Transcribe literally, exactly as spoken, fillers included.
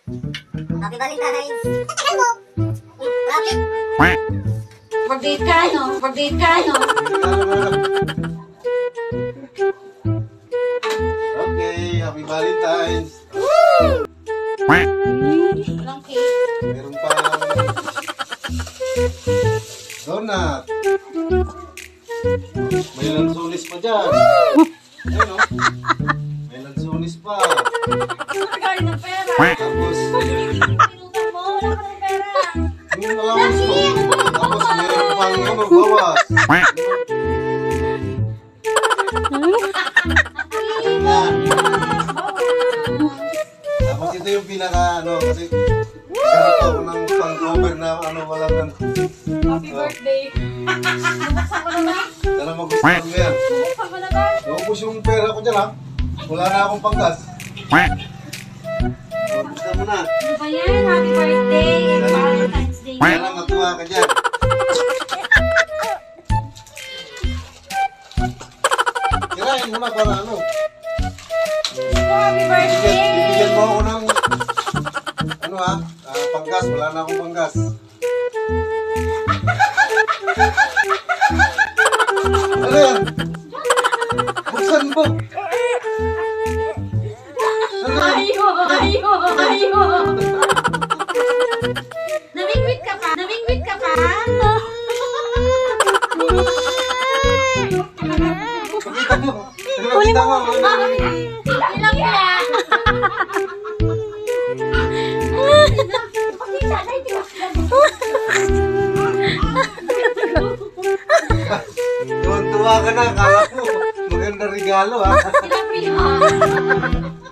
Happy Valentine's! Hello! Happy! Mag-date ka, no? Mag-date ka, no? Okay, Happy Valentine's! Walang cake. Meron pa donut. May lansunis pa dyan. Ayun o. May lansunis pa. Nakakari ng pera. Tapos, Pinutang mo, wala ka ng pera. yung allowance ko. Tapos meron pang ano, bawas. Yan. Tapos ito yung pinaka ano, kasi nagkaroon ako ng pang-cover na ano, walang ano. Happy birthday. Bubuksan ko na ba? Sana magustuhan mo yan. Bubuksan ko na ba? Naubos yung pera ko dyan ha. Wala na akong panggas. Magustuhan mo na. Ano ba yan? Happy birthday and Valentine's Day. Sana matuwa ka dyan. Kirain mo na para ano. Happy Bibigyan, birthday! bibigyan mo ako ng ano ha, ah, panggas. Wala na akong panggas. Ano yan? Buksan mo. Ano yan? Ayo! Ayo! Ayo! Namingwit ka pa? Namingwit ka pa? Pakita mo. Pakita mo. Ilang kaya? Tuwan-tuwa ka na. Kala ko maganda regalo ha. Ilang kaya?